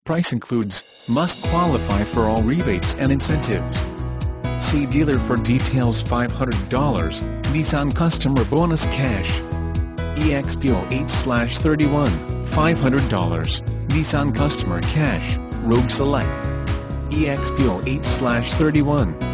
price includes, must qualify for all rebates and incentives. See dealer for details. $500, Nissan Customer Bonus Cash. EXPO 8/31, $500, Nissan Customer Cash, Rogue Select. EXPO 8/31,